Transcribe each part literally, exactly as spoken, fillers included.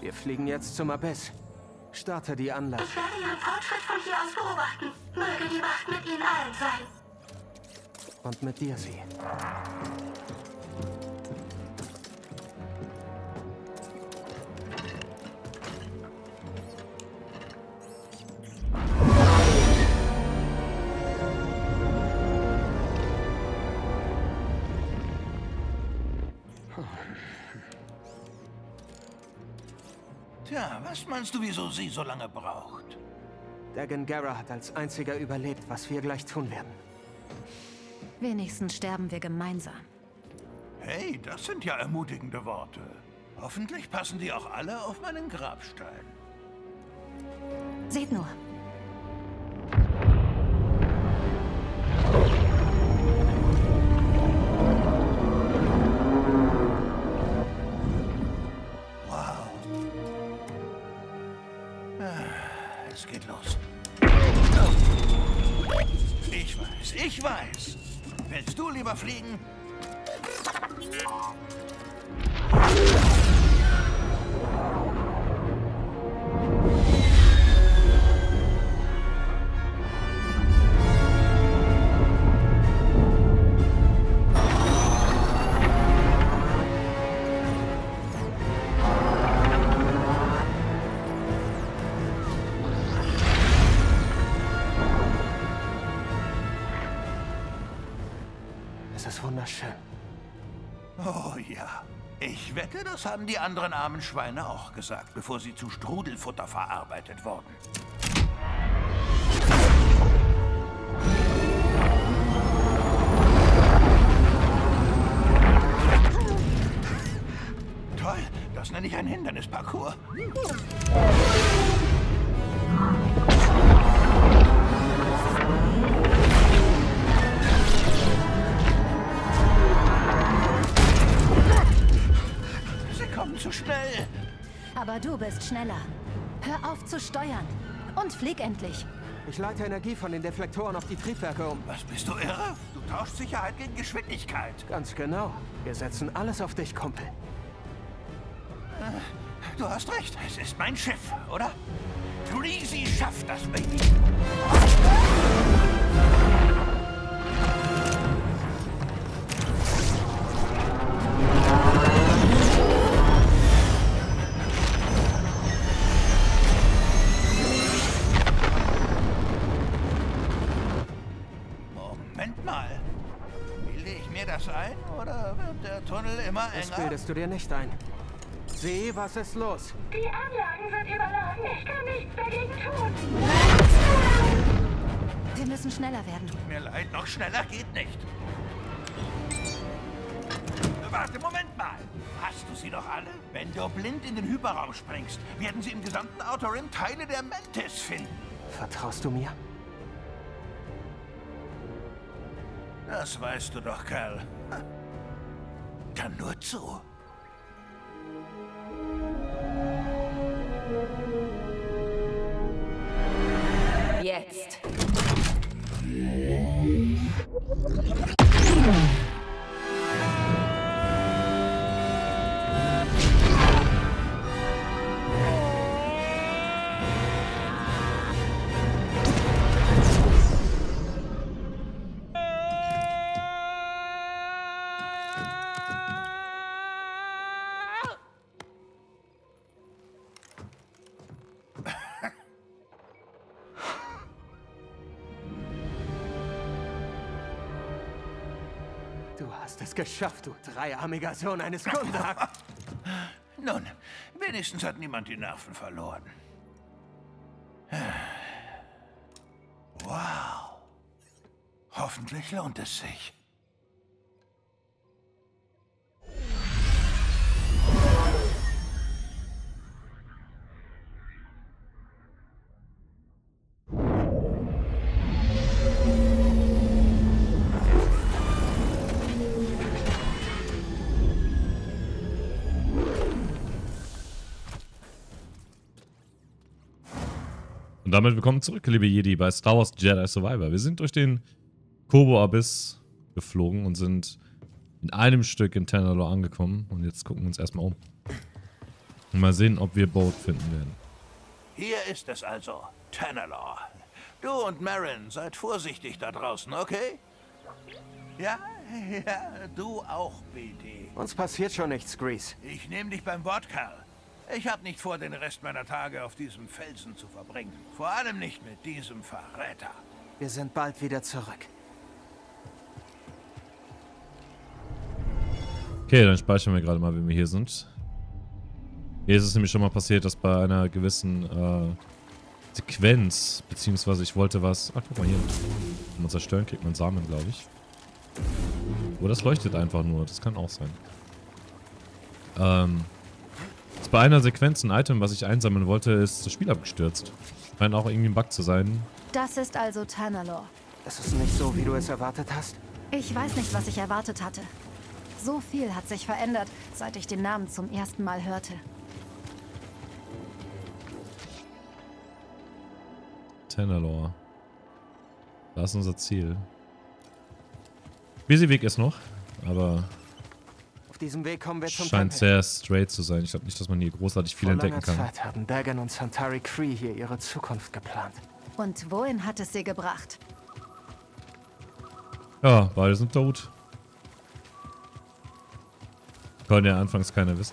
Wir fliegen jetzt zum Abyss. Starte die Anlage. Ich werde Ihren Fortschritt von hier aus beobachten. Möge die Macht mit Ihnen allen sein. Und mit dir sie. Tja, was meinst du, wieso sie so lange braucht? Dagan Gera hat als einziger überlebt, was wir gleich tun werden. Wenigstens sterben wir gemeinsam. Hey, das sind ja ermutigende Worte. Hoffentlich passen die auch alle auf meinen Grabstein. Seht nur. Es geht los. Ich weiß, ich weiß. Willst du lieber fliegen? Es ist wunderschön. Oh ja. Ich wette, das haben die anderen armen Schweine auch gesagt, bevor sie zu Strudelfutter verarbeitet wurden. Toll, das nenne ich ein Hindernisparcours. Zu schnell. Aber du bist schneller. Hör auf zu steuern. Und flieg endlich. Ich leite Energie von den Deflektoren auf die Triebwerke um. Was, bist du irre? Du tauschst Sicherheit gegen Geschwindigkeit. Ganz genau. Wir setzen alles auf dich, Kumpel. Du hast recht. Es ist mein Schiff, oder? Greasy schafft das, Baby. Moment mal. Bilde ich mir das ein, oder wird der Tunnel immer enger? Das bildest du dir nicht ein. Sieh, was ist los? Die Anlagen sind überladen. Ich kann nichts dagegen tun. Wir müssen schneller werden. Tut mir leid, noch schneller geht nicht. Warte, Moment mal. Hast du sie doch alle? Wenn du blind in den Hyperraum springst, werden sie im gesamten Outer Rim Teile der Mantis finden. Vertraust du mir? Das weißt du doch, Kerl. Kann nur zu. Jetzt. Du hast es geschafft, du dreiarmiger Sohn eines Gundak. Nun, wenigstens hat niemand die Nerven verloren. Wow. Hoffentlich lohnt es sich. Und damit willkommen zurück, liebe Jedi, bei Star Wars Jedi Survivor. Wir sind durch den Koboh-Abyss geflogen und sind in einem Stück in Tanalorr angekommen. Und jetzt gucken wir uns erstmal um. Mal sehen, ob wir Boat finden werden. Hier ist es also, Tanalorr. Du und Marin, seid vorsichtig da draußen, okay? Ja, ja, du auch, B D. Uns passiert schon nichts, Grease. Ich nehme dich beim Wort, Kerl. Ich habe nicht vor, den Rest meiner Tage auf diesem Felsen zu verbringen. Vor allem nicht mit diesem Verräter. Wir sind bald wieder zurück. Okay, dann speichern wir gerade mal, wie wir hier sind. Hier ist es nämlich schon mal passiert, dass bei einer gewissen äh, Sequenz, beziehungsweise ich wollte was... Ach, guck mal hier. Wenn man zerstören, kriegt man Samen, glaube ich. Oder das leuchtet einfach nur, das kann auch sein. Ähm... Ist bei einer Sequenz ein Item, was ich einsammeln wollte, ist das Spiel abgestürzt. Scheint auch irgendwie ein Bug zu sein. Das ist also Tanalorr. Das ist nicht so, wie du es erwartet hast. Ich weiß nicht, was ich erwartet hatte. So viel hat sich verändert, seit ich den Namen zum ersten Mal hörte. Tanalorr. Da ist unser Ziel. Busy Weg ist noch, aber Auf diesem Weg kommen wir zum scheint Tempel. sehr straight zu sein. Ich glaube nicht, dass man hier großartig viel Vor entdecken langer kann. Zeit haben Dagan und Santari Khri hier ihre Zukunft geplant. Und wohin hat es sie gebracht? Ja, beide sind tot. Konnte ja anfangs keiner wissen.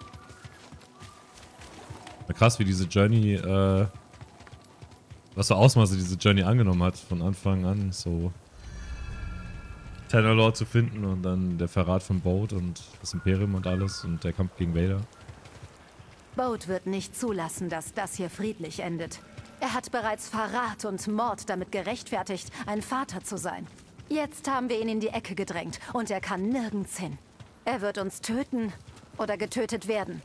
Na krass, wie diese Journey, äh, was für Ausmaße diese Journey angenommen hat von Anfang an, so Tanalorr zu finden und dann der Verrat von Boat und das Imperium und alles und der Kampf gegen Vader. Boat wird nicht zulassen, dass das hier friedlich endet. Er hat bereits Verrat und Mord damit gerechtfertigt, ein Vater zu sein. Jetzt haben wir ihn in die Ecke gedrängt und er kann nirgends hin. Er wird uns töten oder getötet werden.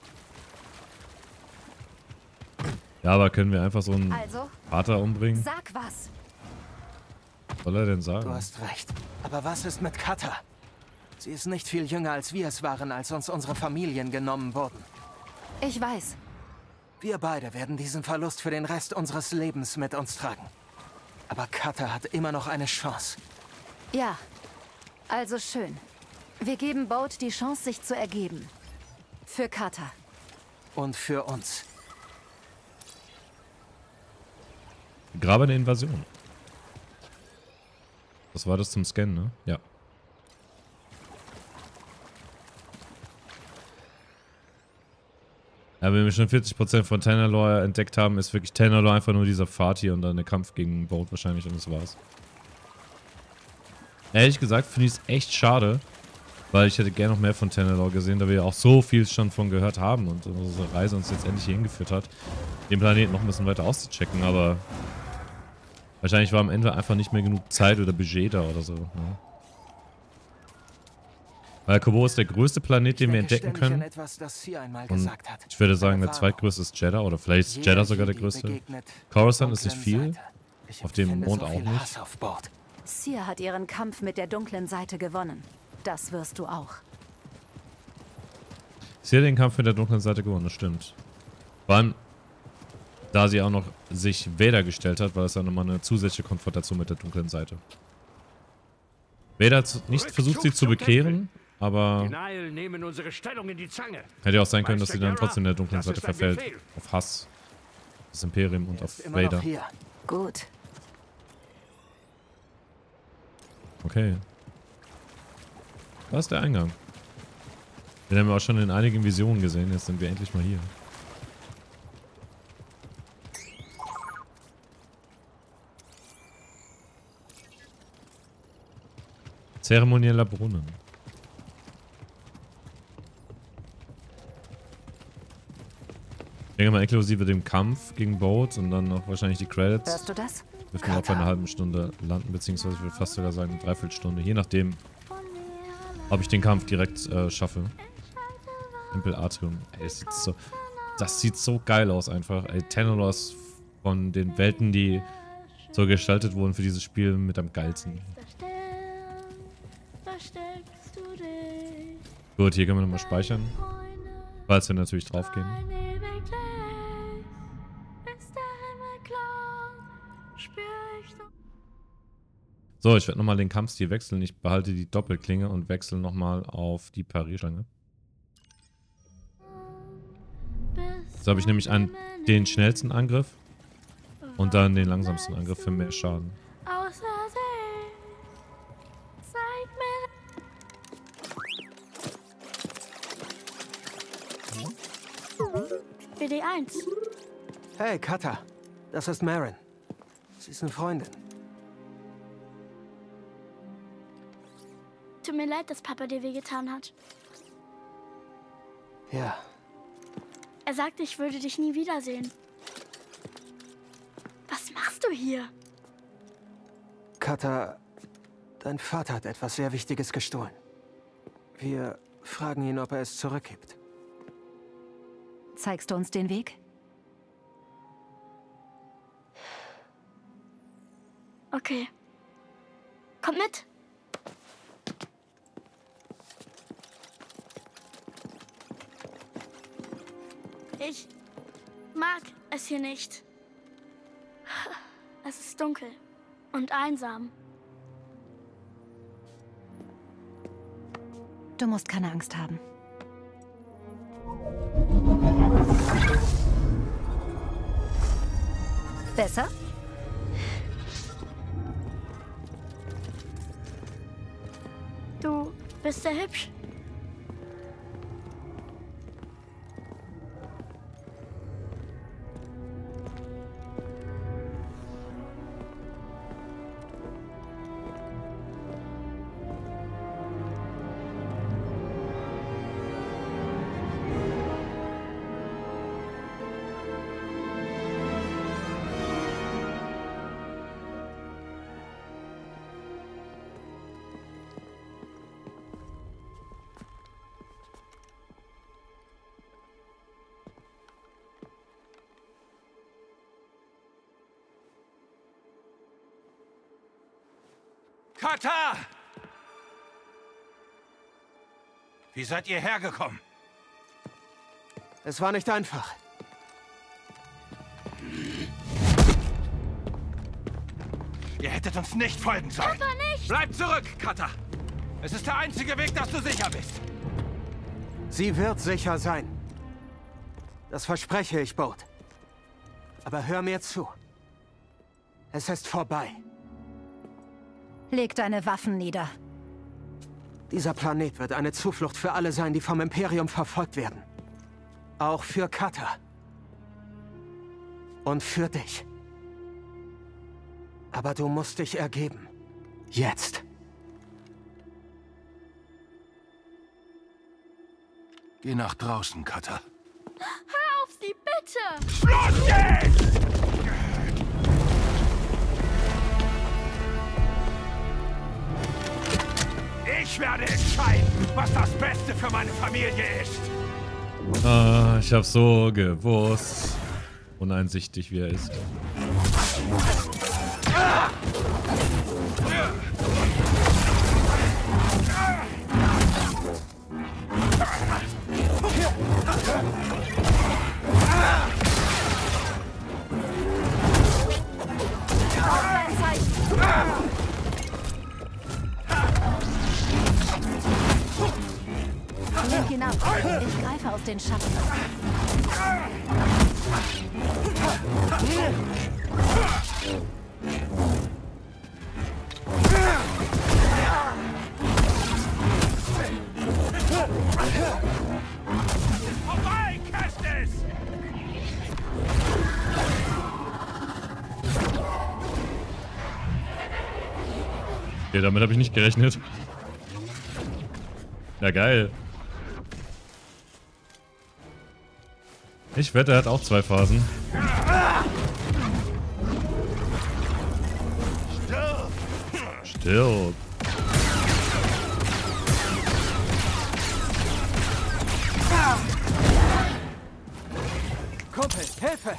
Ja, aber können wir einfach so einen Also, Vater umbringen? sag was. Was soll er denn sagen? Du hast recht. Aber was ist mit Kata? Sie ist nicht viel jünger, als wir es waren, als uns unsere Familien genommen wurden. Ich weiß. Wir beide werden diesen Verlust für den Rest unseres Lebens mit uns tragen. Aber Kata hat immer noch eine Chance. Ja, also schön. Wir geben Boat die Chance, sich zu ergeben. Für Kata. Und für uns. Grabende Invasion. Das war das zum Scannen, ne? Ja. Ja, wenn wir schon vierzig Prozent von Tanalorr entdeckt haben, ist wirklich Tanalorr einfach nur dieser Pfad hier und dann der Kampf gegen Boat wahrscheinlich und das war's. Ehrlich gesagt finde ich es echt schade, weil ich hätte gerne noch mehr von Tanalorr gesehen, da wir ja auch so viel schon von gehört haben und unsere Reise uns jetzt endlich hier hingeführt hat, den Planeten noch ein bisschen weiter auszuchecken, aber wahrscheinlich war am Ende einfach nicht mehr genug Zeit oder Budget da oder so. Ne? Weil Koboh ist der größte Planet, den wir entdecken können. Etwas, das sie einmal Und gesagt hat. ich würde sagen, der zweitgrößte ist Jeddah oder vielleicht ist Jeddah sogar der größte. Coruscant ist nicht viel, auf dem Mond auch nicht. Cere hat ihren Kampf mit der dunklen Seite gewonnen. Das wirst du auch. Sie hat den Kampf mit der dunklen Seite gewonnen, das stimmt. Vor allem, da sie auch noch sich Vader gestellt hat, war das ja nochmal eine zusätzliche Konfrontation mit der dunklen Seite. Vader hat nicht versucht, sie zu bekehren, aber nehmen unsere Stellung in die Zange. hätte ja auch sein können, dass Meister sie dann Garrah, trotzdem der dunklen das Seite ist ein verfällt. Befehl. Auf Hass. Das Imperium und auf Immer noch Vader. hier. Gut. Okay. Da ist der Eingang. Den haben wir auch schon in einigen Visionen gesehen. Jetzt sind wir endlich mal hier. Zeremonieller Brunnen. Ich denke mal inklusive dem Kampf gegen Boat und dann noch wahrscheinlich die Credits. Hörst du das? Dürfen wir auch bei einer halben Stunde landen, beziehungsweise ich würde fast sogar sagen eine Dreiviertelstunde. Je nachdem, ob ich den Kampf direkt äh, schaffe. Tempel Atrium. Ey, das sieht so, das sieht so geil aus einfach. Ey, Tanalorr ist von den Welten, die so gestaltet wurden für dieses Spiel, mit am geilsten. Gut, hier können wir nochmal speichern. Falls wir natürlich draufgehen. So, ich werde nochmal den Kampfstil wechseln. Ich behalte die Doppelklinge und wechsle nochmal auf die Parierstange. Jetzt habe ich nämlich einen, den schnellsten Angriff und dann den langsamsten Angriff für mehr Schaden. B D eins. Hey, Kata. Das ist Marin. Sie ist eine Freundin. Tut mir leid, dass Papa dir wehgetan hat. Ja. Er sagte, ich würde dich nie wiedersehen. Was machst du hier? Kata, dein Vater hat etwas sehr Wichtiges gestohlen. Wir fragen ihn, ob er es zurückgibt. Zeigst du uns den Weg? Okay. Kommt mit. Ich mag es hier nicht. Es ist dunkel und einsam. Du musst keine Angst haben. Besser? Du bist sehr hübsch. Kata! Wie seid ihr hergekommen? Es war nicht einfach. Ihr hättet uns nicht folgen sollen. Papa, nicht! Bleib zurück, Kata! Es ist der einzige Weg, dass du sicher bist. Sie wird sicher sein. Das verspreche ich, Boat. Aber hör mir zu. Es ist vorbei. Leg deine Waffen nieder. Dieser Planet wird eine Zuflucht für alle sein, die vom Imperium verfolgt werden. Auch für Kata. Und für dich. Aber du musst dich ergeben. Jetzt. Geh nach draußen, Kata. Hör auf sie, bitte! Schluss jetzt! Ich werde entscheiden, was das Beste für meine Familie ist. Ah, ich hab so gewusst. Uneinsichtig, wie er ist. Leg ihn ab. Ich greife aus den Schatten. Vorbei, Kestis! Okay, damit habe ich nicht gerechnet. Ja, geil. Ich wette, er hat auch zwei Phasen. Stirb. Kumpel, Hilfe!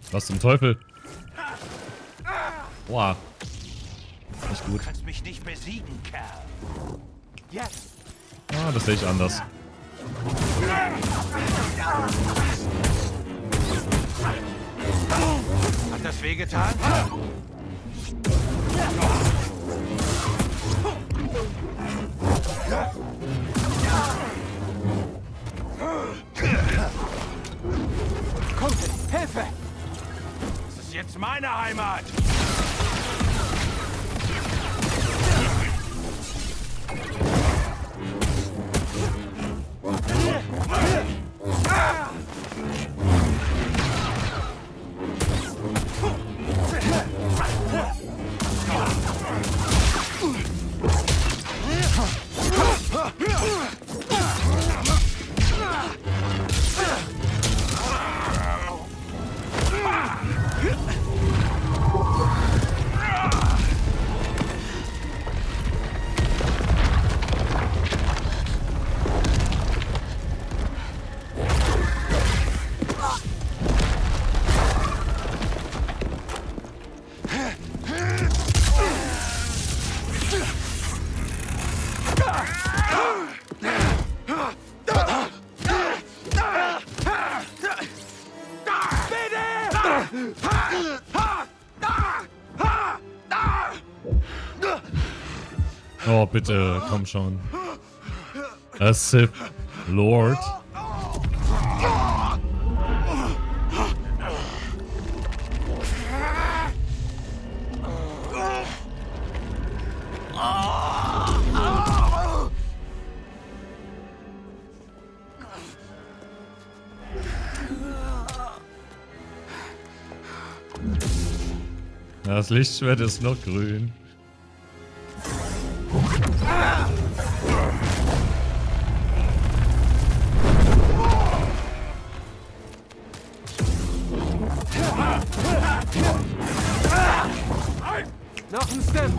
Was zum Teufel? Boah. Nicht gut. Du kannst mich nicht besiegen, Kerl. Jetzt! Ah, das sehe ich anders. Hat das wehgetan? Kumpel, Hilfe! Das ist jetzt meine Heimat! Oh, bitte, komm schon. A Sith Lord. Das Lichtschwert ist noch grün. Noch ein Step!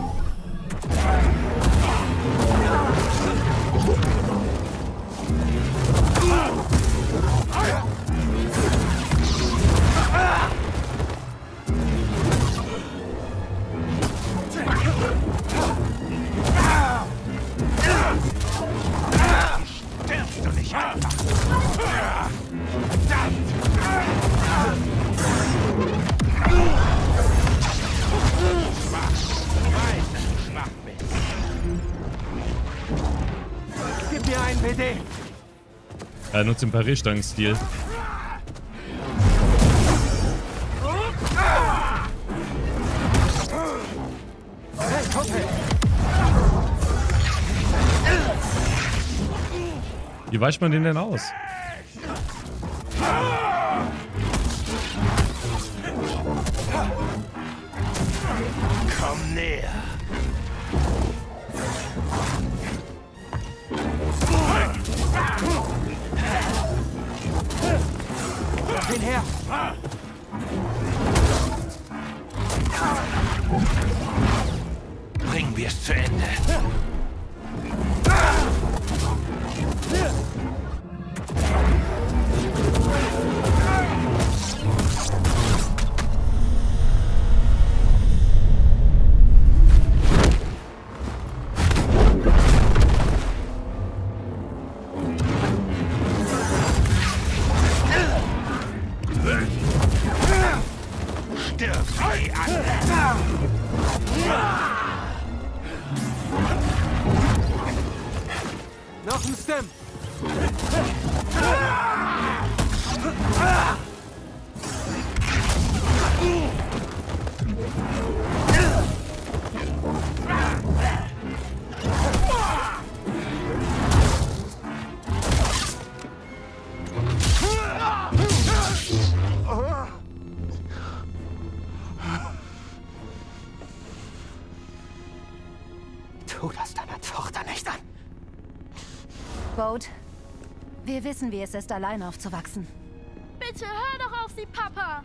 Stirbst du nicht einfach? Gib mir einen B D! Er nutzt den Parierstangenstil. Hey, Kumpel! Wie weicht man den denn aus? Komm näher. Lass ihn her! Bringen wir es zu Ende. Stirb wie andere. Noch ein Stem! Tu das deiner Tochter nicht an! Bode, wir wissen, wie es ist, allein aufzuwachsen. Bitte hör doch auf sie, Papa.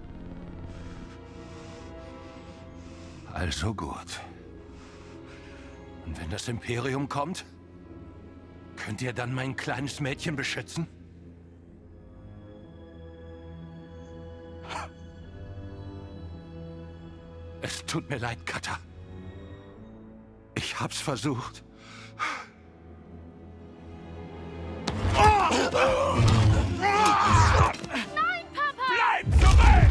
Also gut. Und wenn das Imperium kommt, könnt ihr dann mein kleines Mädchen beschützen? tut mir leid, Cutter. Ich hab's versucht. Nein, Papa! Bleib zurück!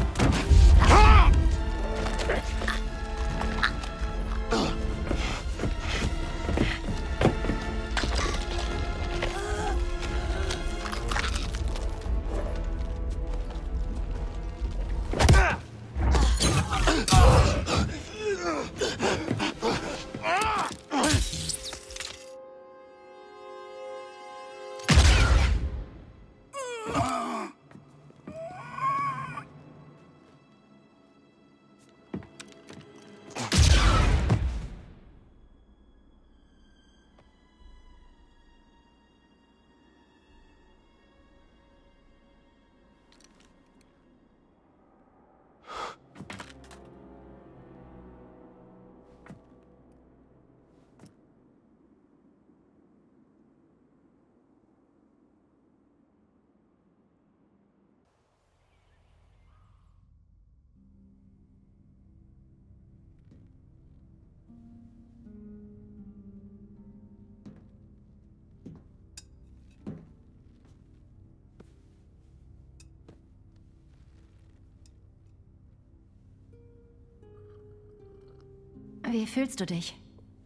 Wie fühlst du dich?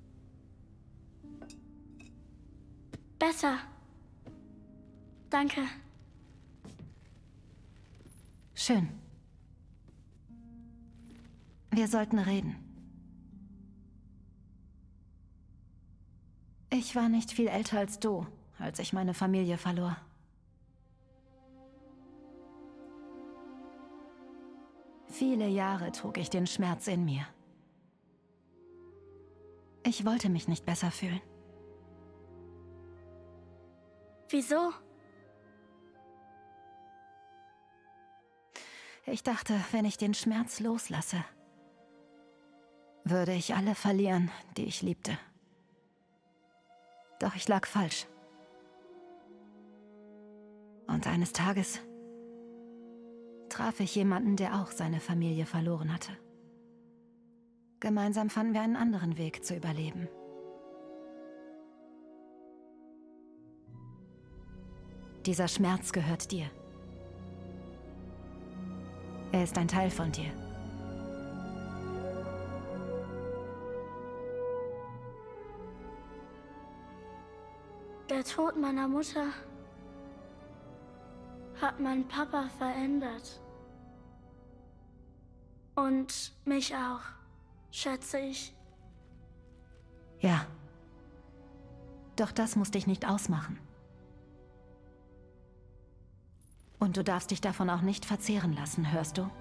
Besser. Danke. Schön. Wir sollten reden. Ich war nicht viel älter als du, als ich meine Familie verlor. Viele Jahre trug ich den Schmerz in mir. Ich wollte mich nicht besser fühlen. Wieso? Ich dachte, wenn ich den Schmerz loslasse, würde ich alle verlieren, die ich liebte. Doch ich lag falsch. Und eines Tages traf ich jemanden, der auch seine Familie verloren hatte. Gemeinsam fanden wir einen anderen Weg zu überleben. Dieser Schmerz gehört dir. Er ist ein Teil von dir. Der Tod meiner Mutter hat meinen Papa verändert. Und mich auch, schätze ich. Ja. Doch das muss dich nicht ausmachen. Und du darfst dich davon auch nicht verzehren lassen, hörst du?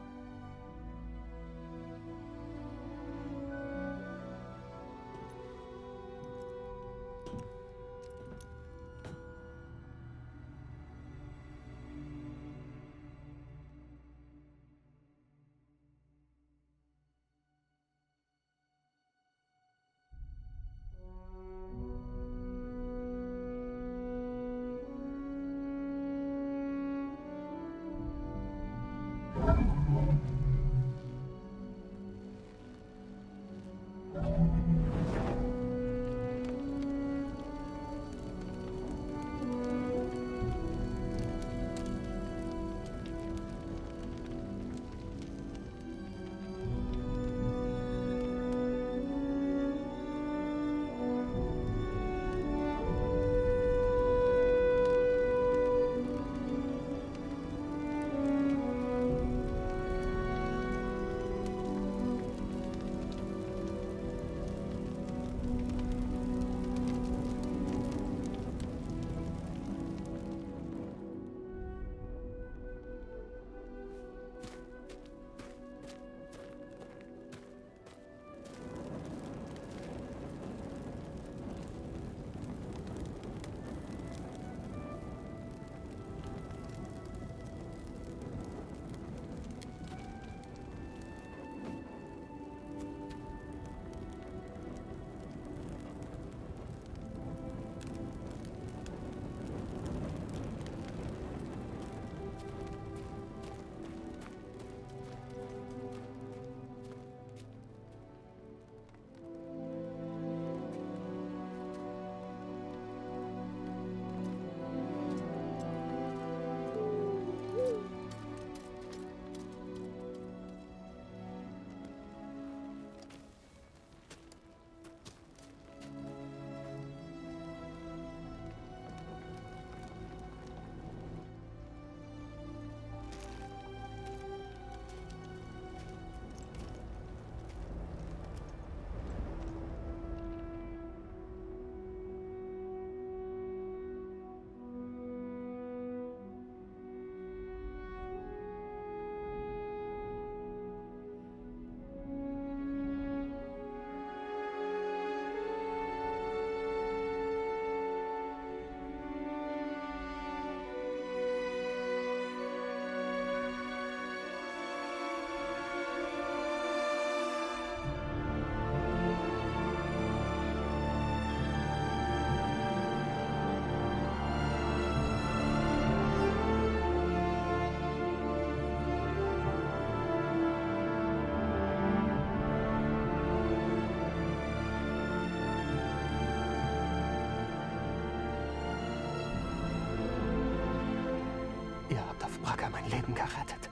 gerettet.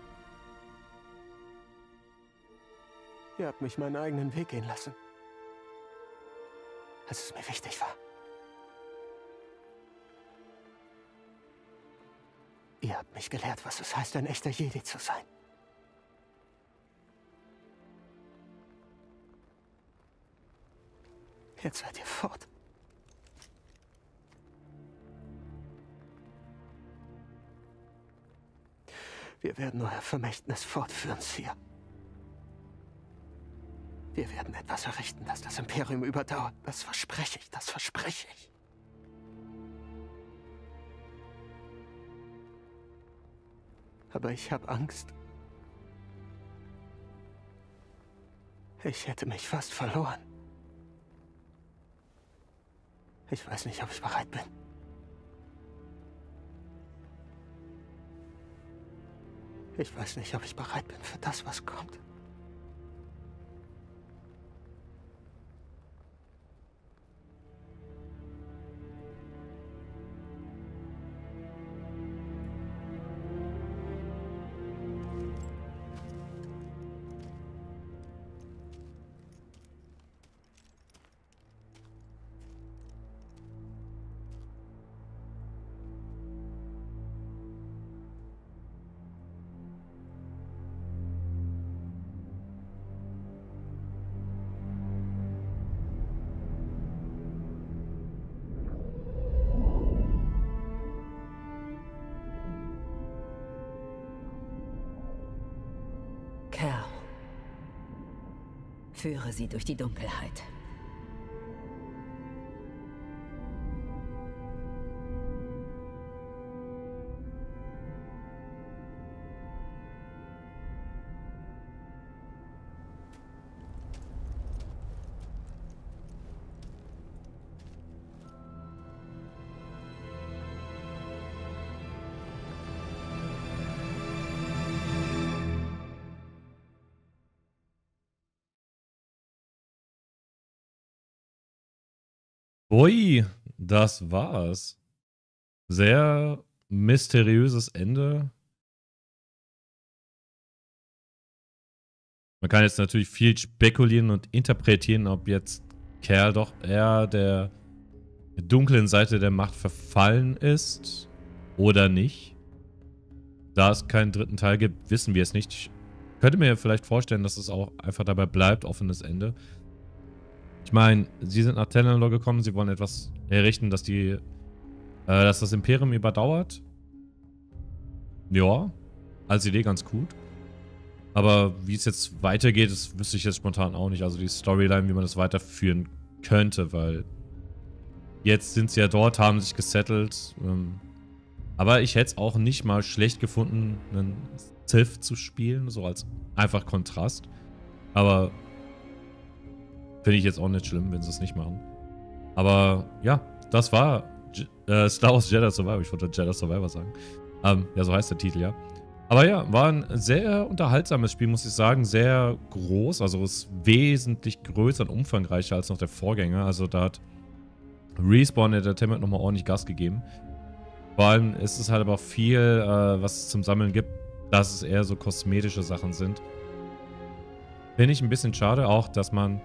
Ihr habt mich meinen eigenen Weg gehen lassen, als es mir wichtig war. Ihr habt mich gelehrt, was es heißt, ein echter Jedi zu sein. Jetzt seid ihr fort. Wir werden euer Vermächtnis fortführen, Sir. Wir werden etwas errichten, das das Imperium überdauert. Das verspreche ich, das verspreche ich. Aber ich habe Angst. Ich hätte mich fast verloren. Ich weiß nicht, ob ich bereit bin. Ich weiß nicht, ob ich bereit bin für das, was kommt. Cal, führe sie durch die Dunkelheit. Ui, das war's. Sehr mysteriöses Ende. Man kann jetzt natürlich viel spekulieren und interpretieren, ob jetzt Cal doch eher der dunklen Seite der Macht verfallen ist oder nicht. Da es keinen dritten Teil gibt, wissen wir es nicht. Ich könnte mir vielleicht vorstellen, dass es auch einfach dabei bleibt, offenes Ende. Ich meine, sie sind nach Tanalorr gekommen, sie wollen etwas errichten, dass die, äh, dass das Imperium überdauert. Ja, als Idee ganz gut. Aber wie es jetzt weitergeht, das wüsste ich jetzt spontan auch nicht. Also die Storyline, wie man das weiterführen könnte, weil jetzt sind sie ja dort, haben sich gesettelt. Ähm, aber ich hätte es auch nicht mal schlecht gefunden, einen Sith zu spielen, so als einfach Kontrast. Aber finde ich jetzt auch nicht schlimm, wenn sie es nicht machen. Aber ja, das war äh, Star Wars Jedi Survivor. Ich wollte Jedi Survivor sagen. Ähm, ja, so heißt der Titel, ja. Aber ja, war ein sehr unterhaltsames Spiel, muss ich sagen. Sehr groß, also ist wesentlich größer und umfangreicher als noch der Vorgänger. Also da hat Respawn Entertainment nochmal ordentlich Gas gegeben. Vor allem ist es halt aber auch viel, äh, was es zum Sammeln gibt, dass es eher so kosmetische Sachen sind. Finde ich ein bisschen schade auch, dass man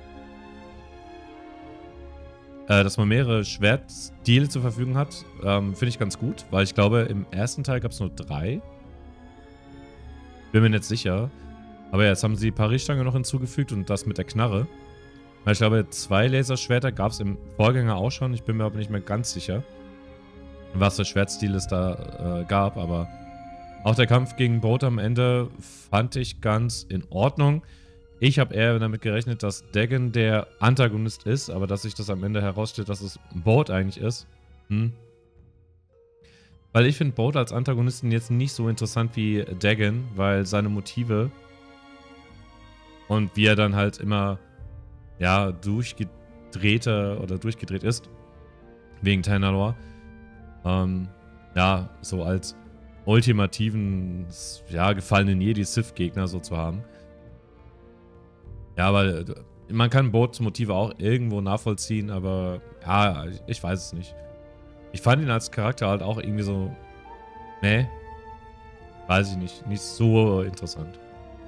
dass man mehrere Schwertstile zur Verfügung hat, ähm, finde ich ganz gut, weil ich glaube, im ersten Teil gab es nur drei. Bin mir nicht sicher. Aber ja, jetzt haben sie die Parierstange noch hinzugefügt und das mit der Knarre. Weil ich glaube, zwei Laserschwerter gab es im Vorgänger auch schon. Ich bin mir aber nicht mehr ganz sicher, was für Schwertstil es da äh, gab. Aber auch der Kampf gegen Boat am Ende fand ich ganz in Ordnung. Ich habe eher damit gerechnet, dass Dagan der Antagonist ist, aber dass sich das am Ende herausstellt, dass es Boat eigentlich ist. Hm. Weil ich finde Boat als Antagonisten jetzt nicht so interessant wie Dagan, weil seine Motive und wie er dann halt immer, ja, durchgedrehter oder durchgedreht ist, wegen Tanalorr, ähm, ja, so als ultimativen, ja, gefallenen Jedi-Sith-Gegner so zu haben. Ja, aber man kann Boats Motive auch irgendwo nachvollziehen, aber ja, ich weiß es nicht. Ich fand ihn als Charakter halt auch irgendwie so, meh. weiß ich nicht, nicht so interessant.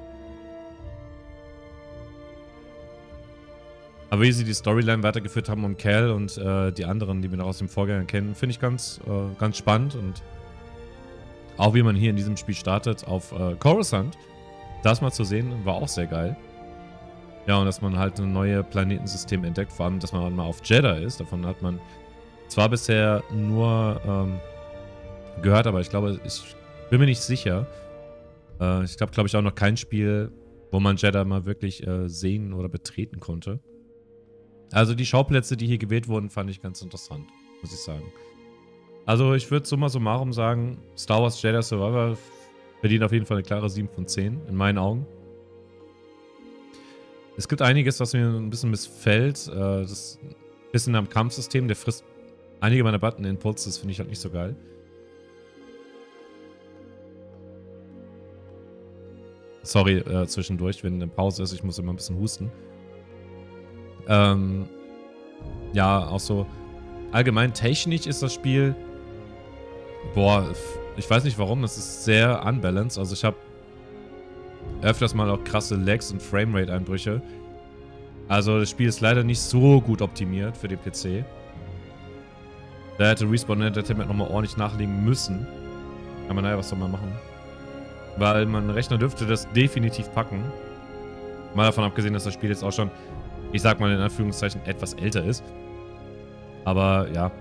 Aber wie sie die Storyline weitergeführt haben um Cal und äh, die anderen, die wir noch aus dem Vorgänger kennen, finde ich ganz, äh, ganz spannend. Und auch wie man hier in diesem Spiel startet auf äh, Coruscant, das mal zu sehen, war auch sehr geil. Ja, und dass man halt ein neues Planetensystem entdeckt, vor allem, dass man mal auf Jedha ist. Davon hat man zwar bisher nur ähm, gehört, aber ich glaube, ich bin mir nicht sicher. Äh, ich glaube, glaube ich, auch noch kein Spiel, wo man Jedha mal wirklich äh, sehen oder betreten konnte. Also die Schauplätze, die hier gewählt wurden, fand ich ganz interessant, muss ich sagen. Also ich würde summa summarum sagen, Star Wars Jedi Survivor verdient auf jeden Fall eine klare sieben von zehn, in meinen Augen. Es gibt einiges, was mir ein bisschen missfällt. Das bisschen am Kampfsystem, der frisst einige meiner Button-Inputs, das finde ich halt nicht so geil. Sorry, äh, zwischendurch, wenn eine Pause ist, ich muss immer ein bisschen husten. Ähm, ja, auch so allgemein technisch ist das Spiel, boah, ich weiß nicht warum, es ist sehr unbalanced. Also ich habe öfters mal auch krasse Lags und Framerate-Einbrüche. Also das Spiel ist leider nicht so gut optimiert für den P C. Da hätte Respawn Entertainment nochmal ordentlich nachlegen müssen. Aber naja, was soll man machen? Weil mein Rechner dürfte das definitiv packen. Mal davon abgesehen, dass das Spiel jetzt auch schon, ich sag mal in Anführungszeichen, etwas älter ist. Aber ja.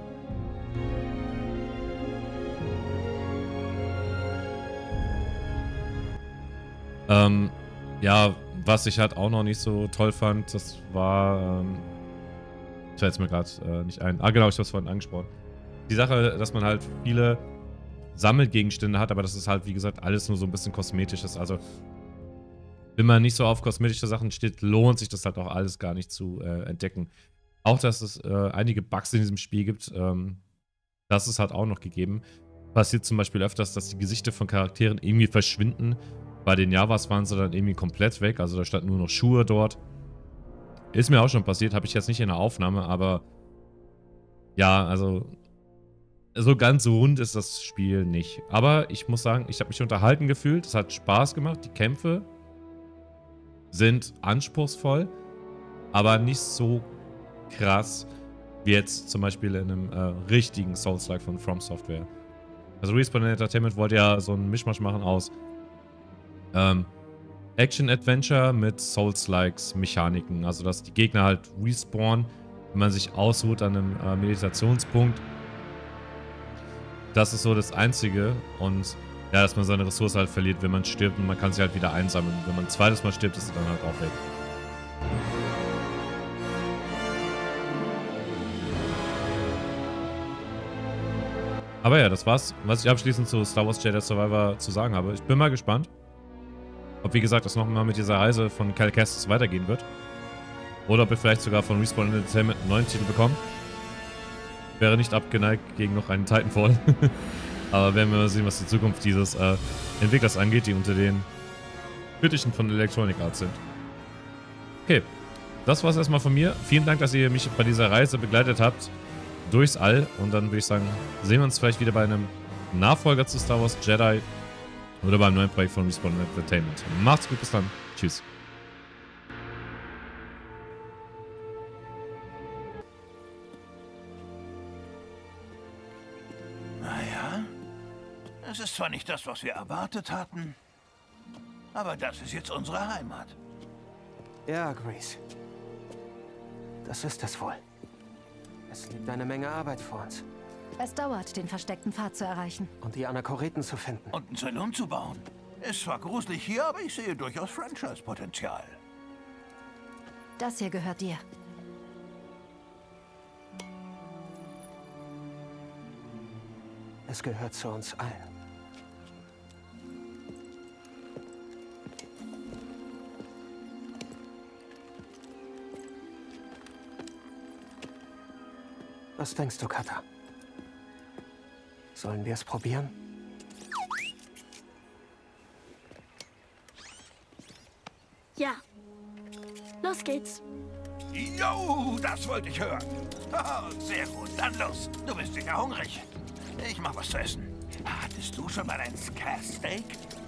Ähm, ja, was ich halt auch noch nicht so toll fand, das war, ähm, ich fällt es mir gerade äh, nicht ein. Ah genau, ich habe es vorhin angesprochen. Die Sache, dass man halt viele Sammelgegenstände hat, aber das ist halt, wie gesagt, alles nur so ein bisschen kosmetisches. Also, wenn man nicht so auf kosmetische Sachen steht, lohnt sich das halt auch alles gar nicht zu äh, entdecken. Auch, dass es äh, einige Bugs in diesem Spiel gibt, ähm, das ist halt auch noch gegeben. Passiert zum Beispiel öfters, dass die Gesichter von Charakteren irgendwie verschwinden. Bei den Javas waren sie dann irgendwie komplett weg, also da standen nur noch Schuhe dort. Ist mir auch schon passiert, habe ich jetzt nicht in der Aufnahme, aber ja, also so ganz rund ist das Spiel nicht. Aber ich muss sagen, ich habe mich unterhalten gefühlt, es hat Spaß gemacht, die Kämpfe sind anspruchsvoll, aber nicht so krass wie jetzt zum Beispiel in einem äh, richtigen Souls-like von From Software. Also Respawn Entertainment wollte ja so einen Mischmasch machen aus ähm, Action-Adventure mit Souls-likes Mechaniken. Also dass die Gegner halt respawnen, wenn man sich ausruht an einem äh, Meditationspunkt. Das ist so das Einzige. Und ja, dass man seine Ressource halt verliert, wenn man stirbt, und man kann sie halt wieder einsammeln. Wenn man ein zweites Mal stirbt, ist sie dann halt auch weg. Aber ja, das war's, was ich abschließend zu Star Wars Jedi Survivor zu sagen habe. Ich bin mal gespannt, ob, wie gesagt, das nochmal mit dieser Reise von Cal Kestis weitergehen wird. Oder ob wir vielleicht sogar von Respawn Entertainment einen neuen Titel bekommen. Wäre nicht abgeneigt gegen noch einen Titanfall. Aber werden wir mal sehen, was die Zukunft dieses äh, Entwicklers angeht, die unter den Fittichen von Electronic Arts sind. Okay, das war's erstmal von mir. Vielen Dank, dass ihr mich bei dieser Reise begleitet habt. Durchs All. Und dann würde ich sagen, sehen wir uns vielleicht wieder bei einem Nachfolger zu Star Wars Jedi oder beim neuen Projekt von Respawn Entertainment. Macht's gut, bis dann. Tschüss. Naja, es ist zwar nicht das, was wir erwartet hatten, aber das ist jetzt unsere Heimat. Ja, Greez. Das ist es wohl. Es liegt eine Menge Arbeit vor uns. Es dauert, den versteckten Pfad zu erreichen. Und die Anachoreten zu finden. Und einen Saloon zu bauen. Ist zwar gruselig hier, aber ich sehe durchaus Franchise-Potenzial. Das hier gehört dir. Es gehört zu uns allen. Was denkst du, Kata? Sollen wir es probieren? Ja. Los geht's. Jo, das wollte ich hören. Sehr gut, dann los. Du bist sicher hungrig. Ich mach was zu essen. Hattest du schon mal ein Scarsteak?